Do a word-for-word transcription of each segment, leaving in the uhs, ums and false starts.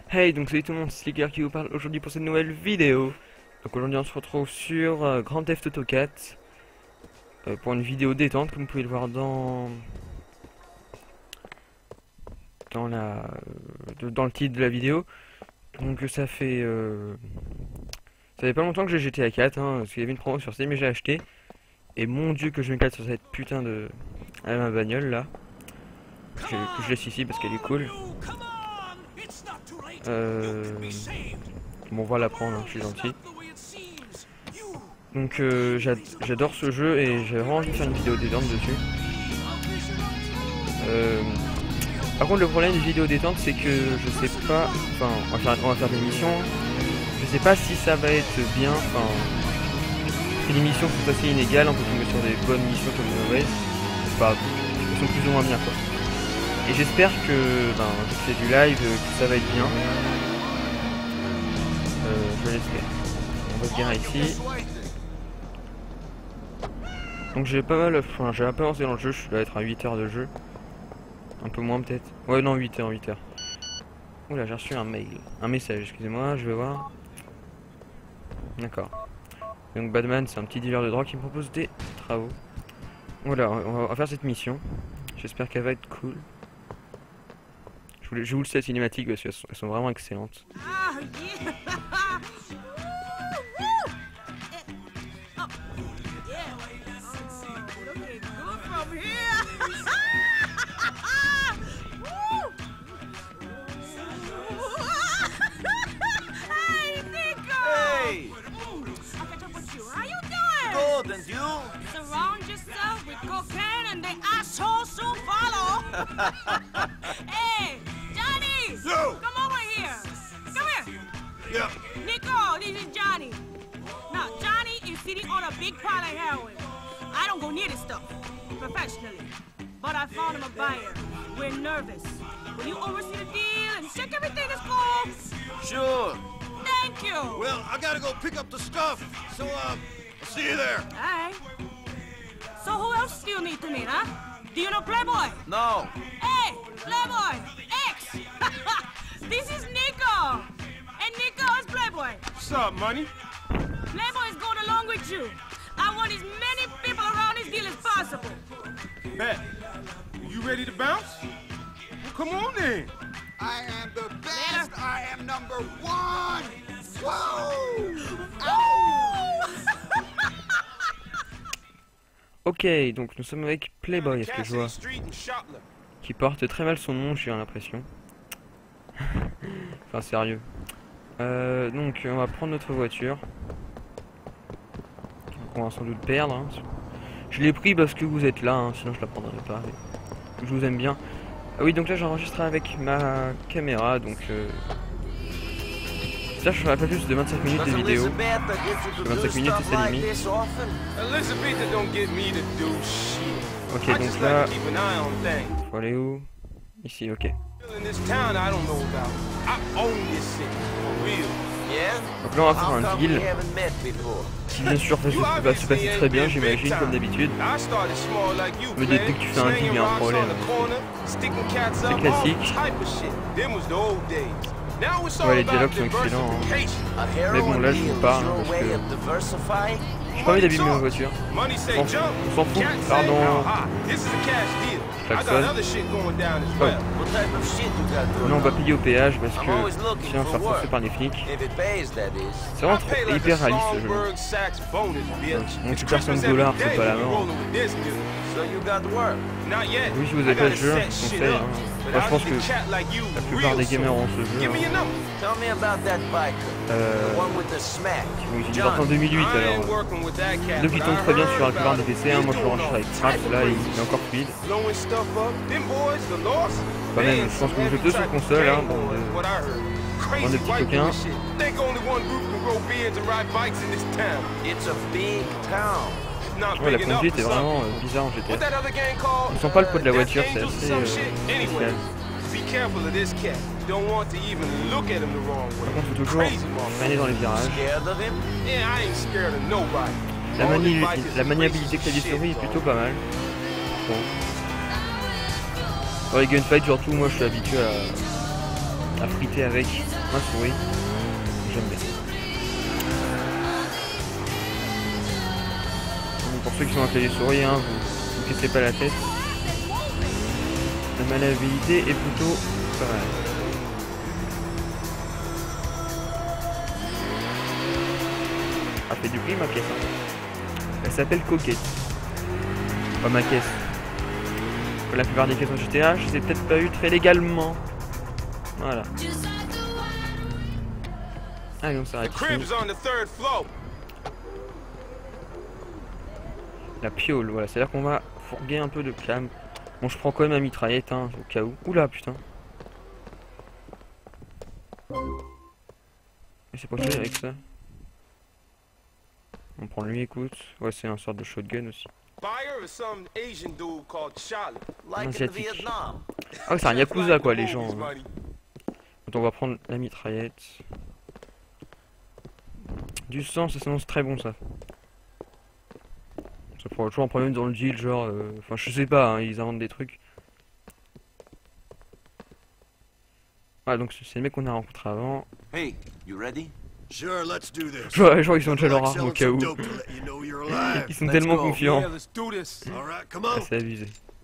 Hey, donc salut tout le monde, c'est Slicker qui vous parle aujourd'hui pour cette nouvelle vidéo. Donc aujourd'hui on se retrouve sur euh, Grand Theft Auto quatre euh, pour une vidéo détente, comme vous pouvez le voir dans dans la euh, dans le titre de la vidéo. Donc ça fait euh, ça fait pas longtemps que j'ai G T A quatre, hein, parce qu'il y avait une promo sur Steam et j'ai acheté. Et mon dieu que je m'éclate sur cette putain de ah, ma bagnole là. Que je, que je laisse ici parce qu'elle est cool. Euh... Bon, on va la prendre, hein, je suis gentil. Donc euh, j'adore ce jeu et j'ai vraiment envie de faire une vidéo détente dessus. Euh... Par contre, le problème des vidéos détente, c'est que je sais pas. Enfin, on va faire, on va faire des missions. Je sais pas si ça va être bien. Enfin, les missions sont assez inégales. On peut tomber sur des bonnes missions comme des mauvaises. Enfin, elles sont plus ou moins bien, quoi. Et j'espère que, ben, c'est du live, que ça va être bien. Euh, je l'espère. On va se garer ici. Donc j'ai pas mal, enfin j'ai un peu avancé dans le jeu, je dois être à huit heures de jeu. Un peu moins peut-être. Ouais non, huit heures, huit heures. Oula, j'ai reçu un mail. Un message, excusez-moi, je vais voir. D'accord. Donc Batman, c'est un petit dealer de drogue qui me propose des travaux. Voilà, on va faire cette mission. J'espère qu'elle va être cool. Je vous, je vous le sais, cinématique parce qu'elles sont, elles sont vraiment excellentes. And you surround yourself with cocaine and the assholes soon follow. Hey, Johnny! Yo. Come over here. Come here. Yeah. Nico, this is Johnny. Now, Johnny is sitting on a big pile of heroin. I don't go near this stuff professionally, but I found him a buyer. We're nervous. Will you oversee the deal and check everything is cool? Sure. Thank you. Well, I gotta go pick up the stuff, so, uh... see you there. Alright. So who else do you need to meet, huh? Do you know Playboy? No. Hey, Playboy! X! This is Nico! And Nico is Playboy. What's up, money? Playboy is going along with you. I want as many people around this deal as possible. Bet. You ready to bounce? Well, come on then. I am the best. Later. I am number one. Whoa! Ok, donc nous sommes avec Playboy, est-ce que je vois, qui porte très mal son nom, j'ai l'impression. Enfin, sérieux. Euh, donc, on va prendre notre voiture. On va sans doute perdre. Hein. Je l'ai pris parce que vous êtes là, hein, sinon je la prendrai pas. Je vous aime bien. Ah oui, donc là j'enregistre avec ma caméra, donc... Euh... Ça, je ferai pas plus de vingt-cinq minutes de vidéo. vingt-cinq minutes, c'est sa limite. Ok, donc là... Faut aller où? Ici, ok. Donc là, on va faire un deal. Qui, bien sûr, va se passer très bien, j'imagine, comme d'habitude. Mais dès que tu fais un deal, il y a un problème. C'est classique. Ouais, les dialogues sont excellents, hein. Mais bon, là je vous parle hein, parce que j'ai pas envie d'abîmer ma voiture. On s'en fout, pardon. Klaxon. Oh. Non, on va payer au péage parce que sinon on va se faire forcer par les flics. C'est vraiment trop, hyper réaliste ce jeu. Mon super cinq dollars, c'est pas la mort. Oui, si vous avez pas ce jeu, je vous conseille. Hein. Moi, je pense que la plupart des gamers ont ce jeu. Hein. Euh... Oui, il est sorti en deux mille huit alors. Donc il tombe très bien sur la plupart des P C. Hein. Moi je le range avec Craft, là il est encore fluide. Quand même, je pense que vous jouez deux sur console, hein, bon, euh, bon, des petits coquins. Ouais, la conduite est vraiment euh, bizarre en G T A. On sent pas le poids de la voiture, c'est assez euh, spécial. Par contre, faut toujours freiner dans les virages. La, mani la maniabilité que t'as souris est plutôt pas mal. Bon. Dans les gunfights, surtout, moi je suis habitué à, à friter avec ma souris. J'aime bien. Donc pour ceux qui sont avec les souris, hein, vous ne cassez pas la tête. La maniabilité est plutôt pas mal. Elle fait du bruit ma caisse. Hein. Elle s'appelle Coquette. Pas ma caisse. La plupart des caisses en G T A, je les ai peut-être pas eu très légalement. Voilà. Allez, on s'arrête ici. La piole, voilà, c'est-à-dire qu'on va fourguer un peu de clam. Bon, je prends quand même ma mitraillette, hein, au cas où. Oula, putain. Mais c'est pas quoi avec ça? On prend lui, écoute. Ouais, c'est un sorte de shotgun aussi. Asiatique. Ah ouais, c'est un Yakuza quoi, les gens. Hein. Donc on va prendre la mitraillette. Du sang, ça s'annonce très bon ça. Ça pourrait toujours un problème dans le deal, genre... Euh... Enfin, je sais pas, hein, ils inventent des trucs. Ah, donc c'est le mec qu'on a rencontré avant. Hey, you ready? Sure, let's do this. Je vois, les gens ils sont déjà leur arme au cas où. Ils sont tellement confiants. Ah, c'est abusé.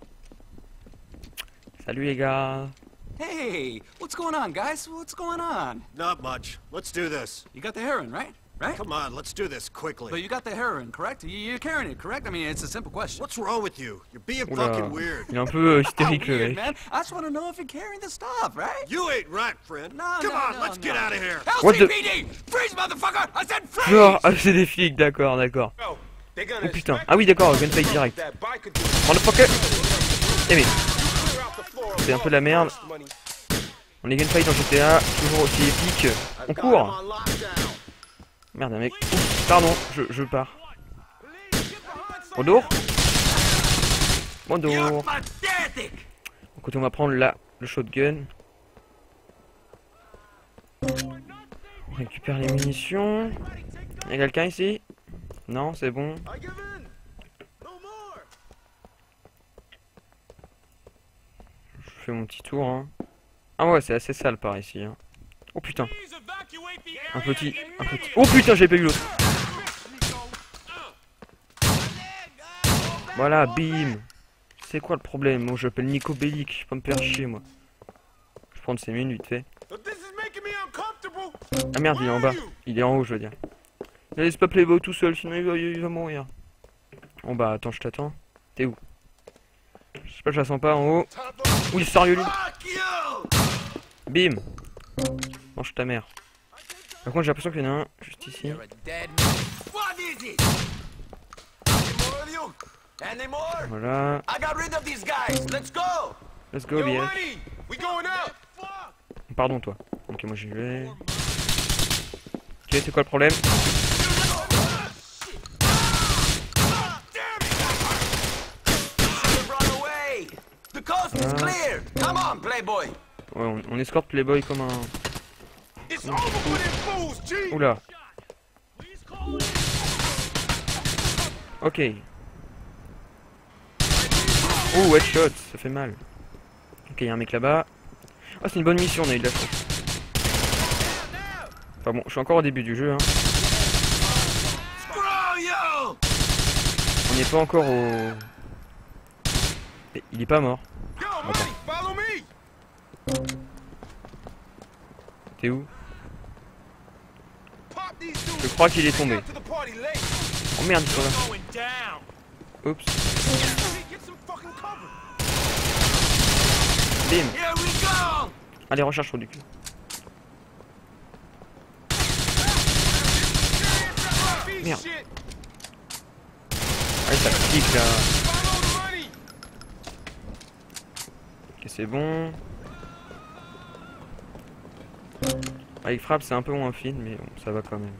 Salut les gars. Hey, what's going on, guys? What's going on? Not much. Let's do this. You got the heroin, right? Right? Come on, let's do this quickly. But you got the heroin, correct? You- You're carrying it, correct? I mean, it's a simple question. What's wrong with you? You're being Oula. fucking weird. Il est un peu euh, Not hystérique le weird, mec. man. I just want to know if you're carrying the stuff, right? You ain't right, friend. No, Come no, on, no, let's no. get out of here. What the- L C P D! Freeze, motherfucker! I said freeze! Genre, ah, c'est des flics, d'accord, d'accord. Oh putain, ah oui d'accord, gunfight direct. Motherfucker. Eh mais, c'est un peu la merde. On est gunfight dans G T A, toujours aussi épique. On court. Merde un mec. Ouh, pardon, je, je pars. Bonjour. Bonjour. Écoutez, on va prendre là le shotgun. On récupère les munitions. Y'a quelqu'un ici? Non, c'est bon. Je fais mon petit tour. Hein. Ah ouais, c'est assez sale par ici. Hein. Oh putain. Un petit, un petit. Oh putain, j'ai pas eu l'autre. Voilà, bim. C'est quoi le problème? Moi, je m'appelle Nico Bellic. Je peux pas me faire chier, moi. Je vais prendre ces mines vite fait. Ah merde, il est en bas. Il est en haut, je veux dire. Ne laisse pas Playboy tout seul, sinon il va, il va mourir. Bon bah attends, je t'attends. T'es où? Je sais pas, je la sens pas en haut. Oui, sérieux lui. Bim. Mange ta mère. Par contre j'ai l'impression qu'il y en a un juste ici. Voilà. Let's go, bien. Pardon toi. Ok, moi j'y vais. Ok, c'est quoi le problème? Ouais, on, on escorte Playboy comme un... Oula. Ok. Oh, headshot, ça fait mal. Ok, y'a un mec là-bas. Oh, c'est une bonne mission, on a eu de la chance. Enfin bon, je suis encore au début du jeu. Hein. On n'est pas encore au... Et il est pas mort. T'es où? Je crois qu'il est tombé. Oh merde, ils sont là. Oups. Bim. Allez, recherche sur du cul. Merde. Allez, ça pique là. Ok, c'est bon. Avec frappe, c'est un peu moins fine, mais bon, ça va quand même.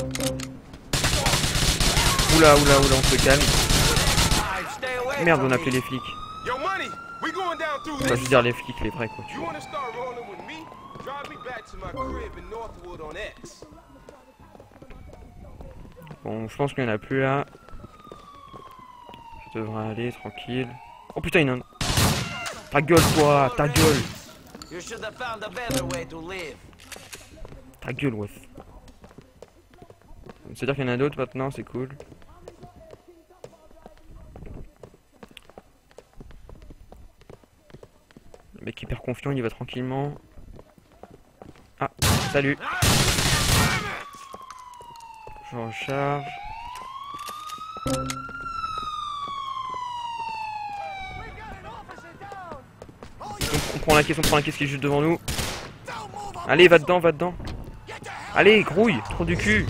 Oula, oula, oula, on se calme. Merde, on a appelé les flics. Enfin, je veux dire les flics, les vrais quoi. Tu vois. Bon, je pense qu'il n'y en a plus là. Ça devrait aller, tranquille. Oh putain, il y en a un. Ta gueule, toi, ta gueule. You should have found a better way to live. Ta gueule, ouais. C'est-à-dire qu'il y en a d'autres maintenant, c'est cool. Le mec hyper confiant, il y va tranquillement. Ah, salut. Je recharge. On prend la caisse, on prend la caisse qui est juste devant nous. Allez, va dedans, va dedans. Allez, grouille, trop du cul.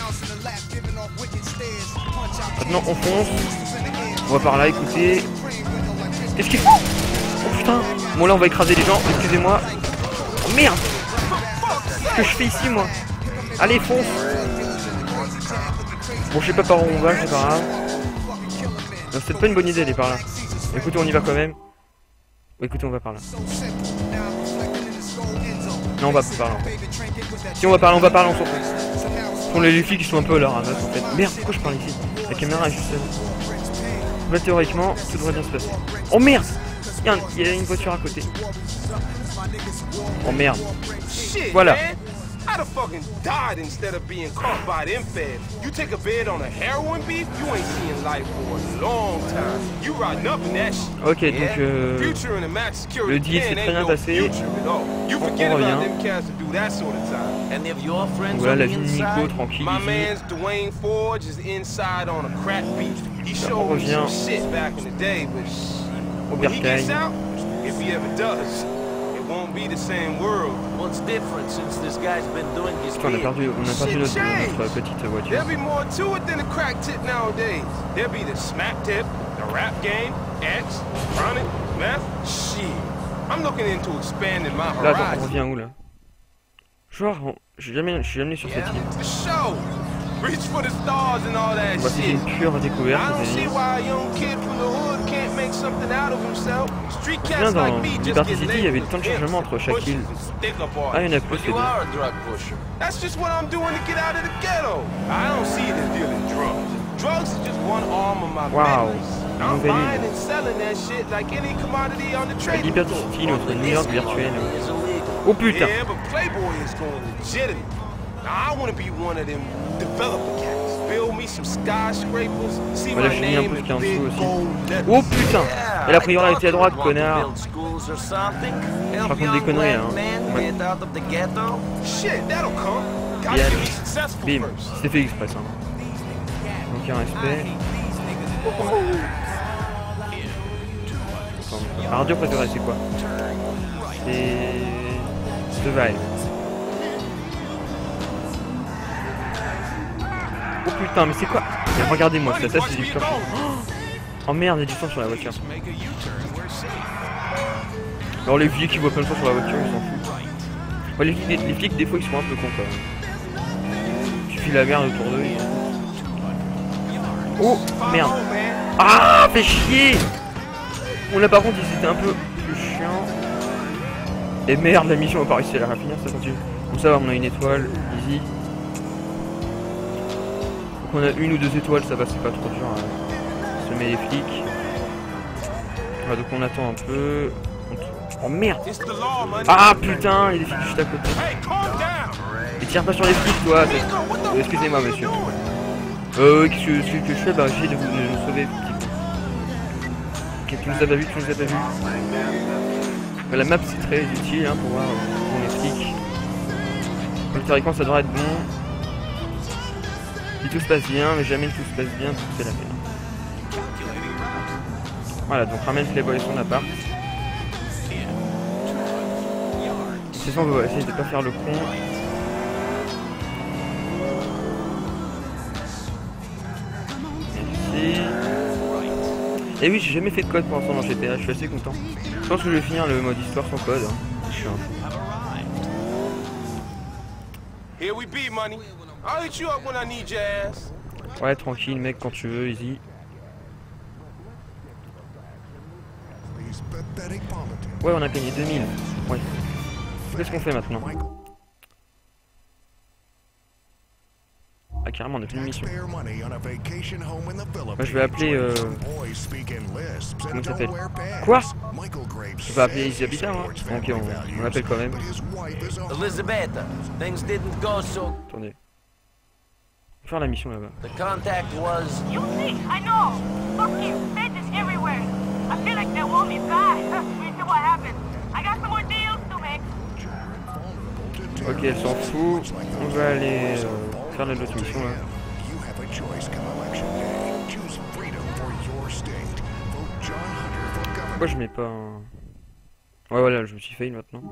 Maintenant, on fonce. On va par là, écoutez. Qu'est-ce qu'il fait? Oh putain. Bon, là, on va écraser les gens, excusez-moi. Oh merde. Qu'est-ce que je fais ici, moi? Allez, fonce. Bon, je sais pas par où on va, c'est pas grave. Non, c'est pas une bonne idée d'aller par là. Écoutez, on y va quand même. Écoutez, on va par là. Non, on va pas par là. Si on va par là, on va par là, on s'en fout. Pour les flics qui sont un peu là, ramasse en fait. Merde, pourquoi je parle ici? La caméra est juste là. Là, théoriquement, tout devrait bien se passer. Oh merde! Il y a, un, il y a une voiture à côté. Oh merde. Voilà. I'd have fucking died instead of being caught by them feds. You take a bed on a heroin beef, you ain't seen life for a long time. You riding up in that shit. Ok, donc euh, le deal s'est très bien passé. On, on revient. Voilà la vie de Nico, tranquille. Là, on revient au bercail. Won't be the same world. What's different since this guy's been doing his on a perdu, on a perdu notre, notre petite voiture. There'll be more to it than a crack tip nowadays. There'll be the smack tip, the rap game, X, chronic, meth. Shit. I'm looking into expanding my horizon. Là, attends, on revient où là? Genre, j'ai jamais, je suis jamais sur cette île. Reach for the stars and all that shit. C'est une pure découverte. Bien dans Liberty City, il y avait tant de changements entre chaque île. Ah, il y en a plus, c'est bien. Waouh, nouvelle île. Liberty City, notre New York virtuel. Oh putain. I want to be one of them developer cats. Build me some skyscrapers. See my name in the big gold letters. Oh putain! Et la priorité à droite, connard. Je raconte des conneries là. Hein. Ouais. Bien. Bim. C'était fait express. Hein. Donc un respect. Attends. Radio préféré, c'est quoi? C'est... The Vibe. Oh putain, mais c'est quoi? Regardez-moi ça, ça c'est du pur. Oh merde, il y a du sang sur la voiture. Alors les flics qui voient plein de sang sur la voiture, ils s'en foutent. Ouais, les, les, les flics des fois ils sont un peu cons quand même. Il suffit la merde autour d'eux. Oh merde. Ah, fait chier. Bon là par contre ils étaient un peu plus chiants. Et merde, la mission va pas réussir à la finir, ça continue. Bon ça va, on a une étoile, easy. On a une ou deux étoiles, ça va, c'est pas trop dur à semer les flics. Ah, donc on attend un peu. Oh merde! Ah putain, il y a des flics juste à côté. Et tire pas sur les flics, toi! Excusez-moi, monsieur. Euh, qu'est-ce que, que, que je fais? Bah, j'ai de vous, de vous sauver. Ok, tu nous as pas vu, tu nous as pas vu. Bah, la map c'est très utile hein, pour voir pour les flics. Donc, théoriquement, ça devrait être bon. Si tout se passe bien, mais jamais tout se passe bien, tout c'est la merde. Voilà, donc ramène Playboy à son appart. C'est ça, on va essayer de pas faire le con. Merci. Et oui, j'ai jamais fait de code pour l'instant dans G T A, je suis assez content. Je pense que je vais finir le mode histoire sans code. Hein. Je suis un fou. Here we be, money. I'll hit you up when I need your ass. Ouais, tranquille, mec, quand tu veux, easy. Ouais, on a gagné deux mille. Ouais. Qu'est-ce qu'on fait maintenant? Ah carrément on a plus de mission. Moi je vais appeler euh... comment il s'appelle? Quoi? Je vais appeler Easy Habitat hein. Ok on, on l'appelle quand même. Elizabeth, things didn't go so. Attendez. On va faire la mission là-bas. The contact was. You see, I know. Fuck you. Feds is everywhere. I feel like they want me back. We see what happens. I got some more deals to make. Ok, elle s'en fout. On va aller euh, faire la autre mission là. Pourquoi je mets pas un... Ouais voilà, je me suis fail maintenant.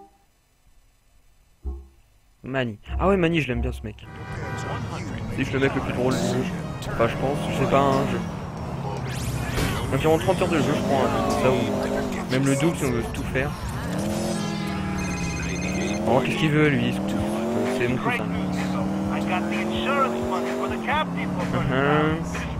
Manny. Ah ouais Manny, je l'aime bien ce mec. C'est juste le mec le plus drôle du jeu. Enfin je pense, je sais pas un jeu. Environ trente heures de jeu je prends un truc comme ça ou... Même le double si on veut tout faire. Oh qu'est-ce qu'il veut lui? C'est mon cousin. Uh-huh.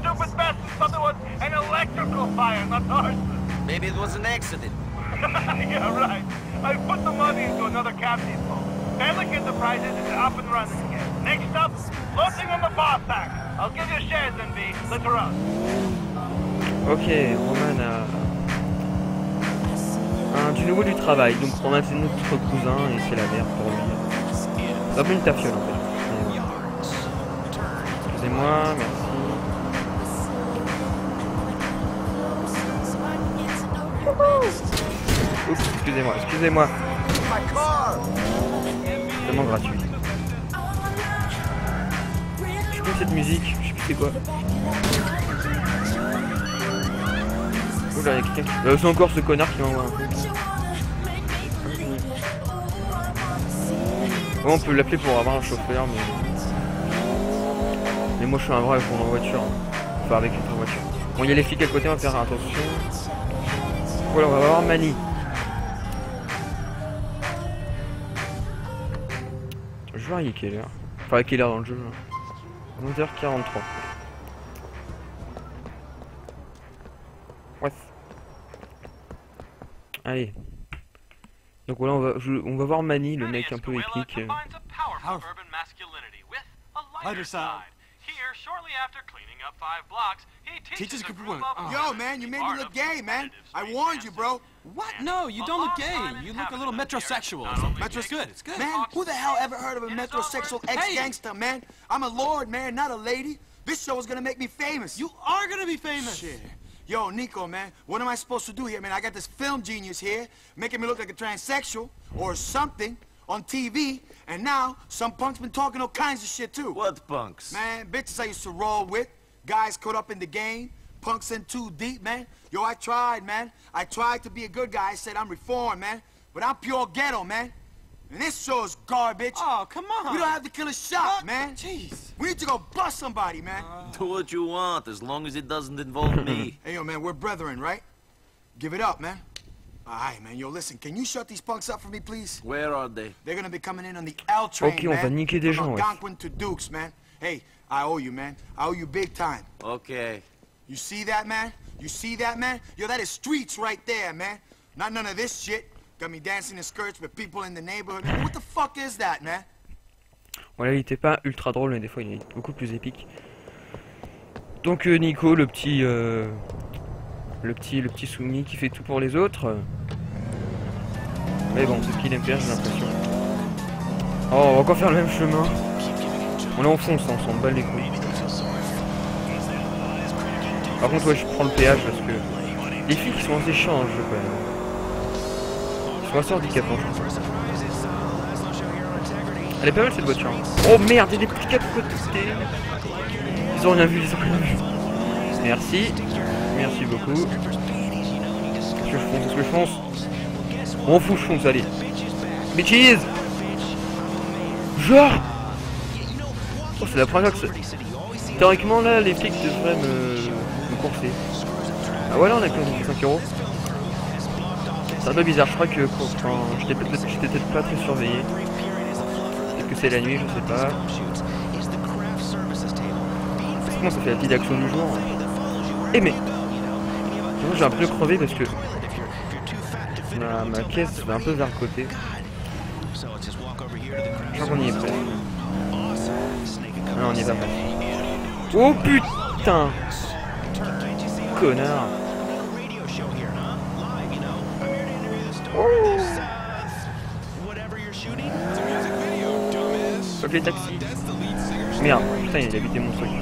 Maybe it was an accident. Yeah, right. I put the money into another cab depot. Pelican Enterprises is up and running again. Next up, loading on the bar sack. I'll give you shares, N B. Later on. Ok, Roman a... Un, du nouveau du travail. Donc Roman c'est notre cousin et c'est la merde pour lui. C'est un peu une tafiole en fait. Excusez-moi, merci. Oups, excusez-moi, excusez-moi. Tellement gratuit. Je sais plus cette musique, je sais plus c'est quoi. Oula, y'a quelqu'un qui... Euh, c'est encore ce connard qui m'envoie un truc. Bon, on peut l'appeler pour avoir un chauffeur, mais... Mais moi je suis un vrai pour en voiture. Enfin avec une vraie voiture. Bon, il y a les flics à côté, on va faire attention. Voilà, on va voir Manny. Je vais voir il est quelle heure. Enfin, quelle heure dans le jeu là. onze heures quarante-trois. Ouais. Allez. Donc voilà, on va, je, on va voir Manny, le mec un peu épique. Euh. Lighter side. Here, shortly after cleaning up five blocks, he teaches, Teaches a a group group of of... Yo, man, you made me look gay, man. I warned you, bro. What? No, you don't look gay. You look a little metrosexual. Metro- It's good. It's good. Man, who the hell ever heard of a metrosexual ex-gangster, man? I'm a lord, man, not a lady. This show is gonna make me famous. You are gonna be famous. Shit. Yo, Nico, man, what am I supposed to do here, man? I got this film genius here, making me look like a transsexual or something on T V, and now some punk's been talking all kinds of shit, too. What punks? Man, bitches I used to roll with, guys caught up in the game, punks in too deep, man. Yo, I tried, man. I tried to be a good guy. I said I'm reformed, man. But I'm pure ghetto, man. And this show's garbage. Oh, come on. We don't have to kill a shot, What? man. Jeez. We need to go bust somebody, man. Do what you want, as long as it doesn't involve me. Hey, yo, man, we're brethren, right? Give it up, man. All right, man. Yo, listen, can you shut these punks up for me, please? Where are they? They're gonna be coming in on the L train, Ok, on va man. niquer des gens, From ouais. Algonquin to Dukes, man. Hey, I owe you, man. I owe you big time. Okay. You see that, man? You see that, man? Yo, that is streets right there, man. Not none of this shit. Got me dancing in skirts with people in the neighborhood. What the fuck is that, man? Voilà, il était pas ultra drôle, mais des fois il est beaucoup plus épique. Donc euh, Nico, le petit, euh, le petit, le petit soumis qui fait tout pour les autres. Mais bon, c'est ce qu'il aime faire, j'ai l'impression. Oh, on va encore faire le même chemin. On est en fond, ça, on s'en bat les couilles. Par contre, ouais, je prends le péage parce que les filles qui sont assez chiants dans le jeu, quand même. Ils sont assez handicapants, je crois. Elle est pas mal cette voiture. Oh merde, il y a des petits cas de côté. Ils ont rien vu, ils ont rien vu. Merci. Merci beaucoup. Est-ce que je fonce? Est-ce que je fonce? On fout, je fonce, allez. Bitches! Genre! Oh, c'est la première fois que ça... Théoriquement, là, les flics devraient me... me courser. Ah voilà, on a quand même cinq euros. C'est un peu bizarre, je crois que... Enfin, j'étais peut-être peut pas très surveillé. Peut-être que c'est la nuit, je sais pas. Comment ça fait la petite action du jour? Eh mais... J'ai un peu crevé parce que... Ma, ma caisse va un peu vers le côté. Je crois qu'on y est prêt. Non, on y est ça passe. Oh putain! Connard! Oh. Fuck les taxis! Merde, putain, il a buté mon truc.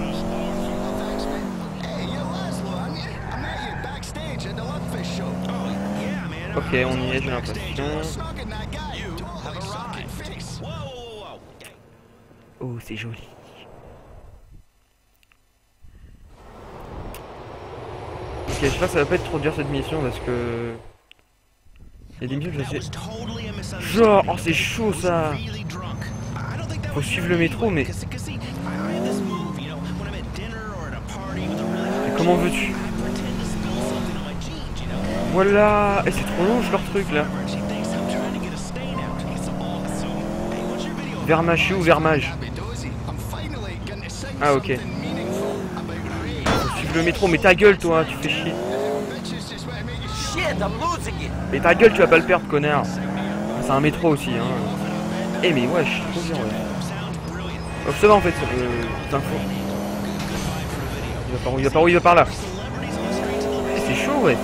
Ok, on y est, j'ai l'impression. Oh, c'est joli. Ok, j'espère que ça va pas être trop dur cette mission parce que... Il y a des missions que je sais... Genre, oh c'est chaud ça. Faut suivre le métro mais... Mais comment veux-tu? Voilà. Et c'est trop long leur truc là. Vermage ou Vermage? Ah ok. Faut suivre le métro, mais ta gueule toi, tu fais chier. Mais ta gueule, tu vas pas le perdre, connard. C'est un métro aussi, hein. Eh mais wesh, trop bien, ouais. Oh, ça va en fait, euh, putain fou. Il va par où, il va par où, il va par là. Eh, c'est chaud, ouais.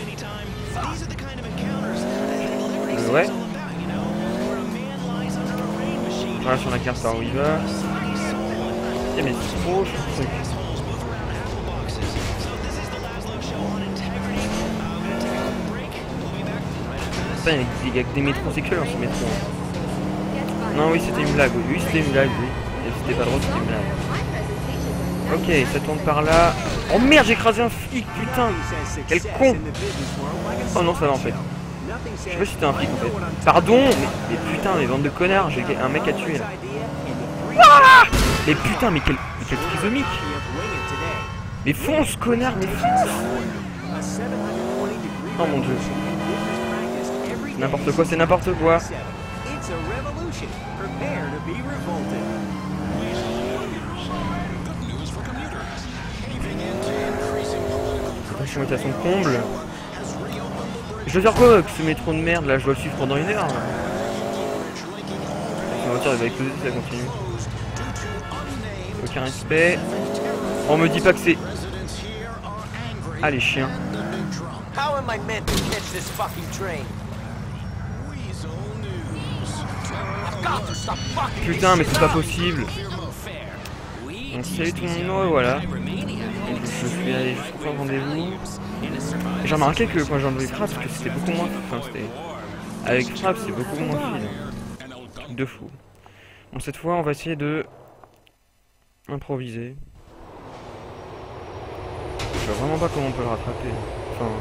Euh, ouais. Voilà sur la carte par où il va. Eh mais c'est trop chaud ce truc. Putain, il y a que des métros, c'est que dans ce métro. Non, oui, c'était une blague. Oui, c'était une blague, oui. Et c'était pas drôle, c'était une blague. Ok, ça tourne par là. Oh merde, j'ai écrasé un flic, putain. Quel con. Oh non, ça va en fait. Je sais pas si c'était un flic en fait. Pardon, mais, mais putain, mais bande de connards, j'ai un mec à tuer là. Ah mais putain, mais quel, mais quel trisomique. Mais fonce, connard, mais fonce. Oh mon dieu. N'importe quoi, c'est n'importe quoi. Attention, il est à son comble. Je veux faire quoi avec ce métro de merde là? Je dois le suivre pendant une heure. La voiture elle va exploser si ça continue. Aucun respect. On me dit pas que c'est... Ah les chiens. Putain mais c'est pas possible. Donc salut tout le monde, ouais, voilà. Je suis allé jusqu'au rendez-vous. J'ai remarqué que quand j'ai enlevé Fraps, que c'était beaucoup moins... Enfin c'était... Avec Fraps c'est beaucoup moins fluide. De fou. Bon cette fois on va essayer de... improviser. Je vois vraiment pas comment on peut le rattraper. Enfin...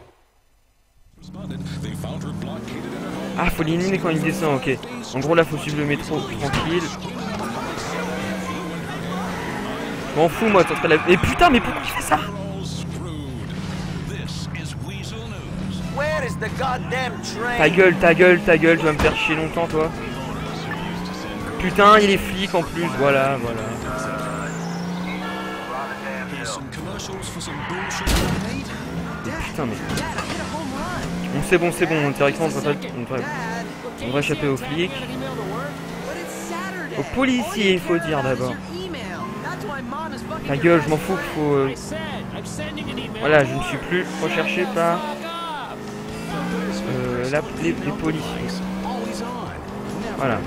Ah, faut l'éliminer quand il descend, ok. En gros là faut suivre le métro tranquille. Je m'en fous moi, t'es en train de la... Mais putain, mais pourquoi il fait ça? Ta gueule, ta gueule, ta gueule, tu vas me faire chier longtemps toi. Putain, il est flic en plus, voilà, voilà. Putain mais... Bon c'est bon, c'est bon, théoriquement on devrait, on devrait, on devrait échapper aux flics. Aux policiers il faut dire d'abord. Ta gueule, je m'en fous qu'il faut... Euh... Voilà, je ne suis plus recherché par... Euh, la, les, les policiers. Voilà.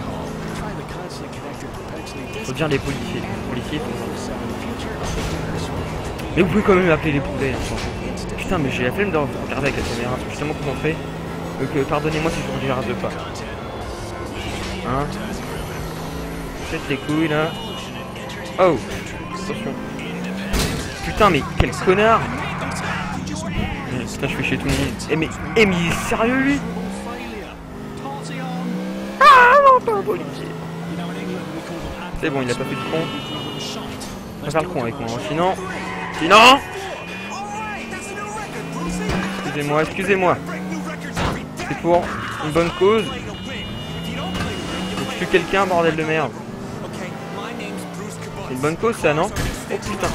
Faut dire les policiers. Les policiers faut... Mais vous pouvez quand même appeler les poulets. Hein. Putain, mais j'ai la flemme de regarder avec la caméra. Je suis tellement concentré. Donc euh, pardonnez-moi si je ne regarde pas. Hein? Faites les couilles là. Oh! Attention. Putain, mais quel connard! Putain, je fais chier tout le monde. Eh, mais, eh, mais il est sérieux lui? Ah non, pas un policier. C'est bon, il a pas fait de con. On va faire le con avec moi. Sinon. Sinon! Excusez-moi, excusez-moi. C'est pour une bonne cause. Je tue quelqu'un, bordel de merde. C'est une bonne cause ça, non? Oh putain.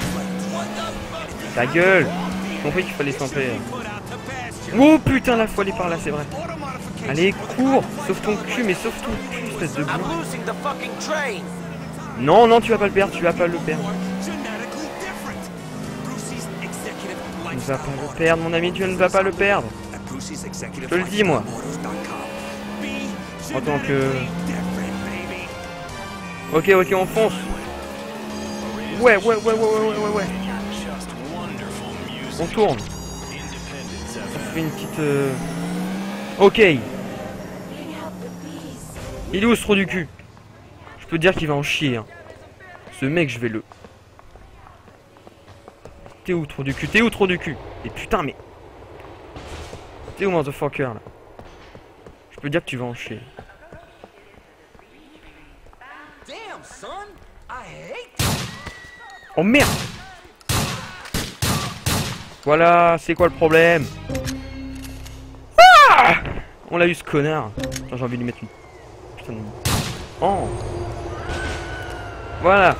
Ta gueule. J'ai compris qu'il fallait s'entrer. Oh putain, là faut aller par là, c'est vrai. Allez, cours. Sauve ton cul, mais sauve ton cul, espèce de blanc. Non, non, tu vas pas le perdre, tu vas pas le perdre. Tu ne vas pas le perdre, mon ami, tu ne vas pas le perdre. Je te le dis, moi. En tant que... Ok, ok, on fonce. Ouais, ouais, ouais, ouais, ouais, ouais, ouais. On tourne. On fait une petite... Euh... Ok. Il est où ce trou du cul? Je peux te dire qu'il va en chier. Hein. Ce mec, je vais le... T'es où, trou du cul? T'es où, trou du cul? Et putain, mais... T'es où, motherfucker, là? Je peux te dire que tu vas en chier. Oh merde! Voilà, c'est quoi le problème? Ah! On l'a eu, ce connard. Attends, j'ai envie de lui mettre une... Putain de... Oh! Voilà!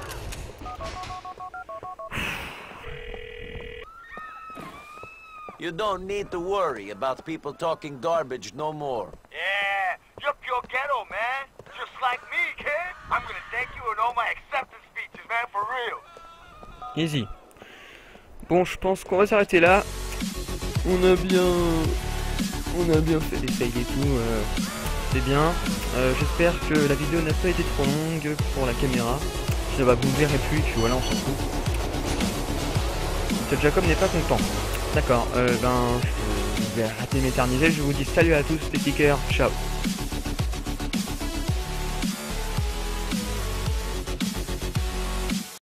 You don't need to worry about people talking garbage no more. Yeah, you're pure ghetto, man. Just like me, kid. I'm gonna thank you in all my acceptance speeches, man, for real. Easy. Bon, je pense qu'on va s'arrêter là. On a bien... On a bien fait l'essai et tout. Euh, c'est bien. Euh, J'espère que la vidéo n'a pas été trop longue pour la caméra. Si ça va, vous ne verrez plus, puis voilà, on s'en fout. Monsieur Jacob n'est pas content. D'accord, euh, ben... Je vais arrêter de m'éterniser. Je vous dis salut à tous les kickers. Ciao.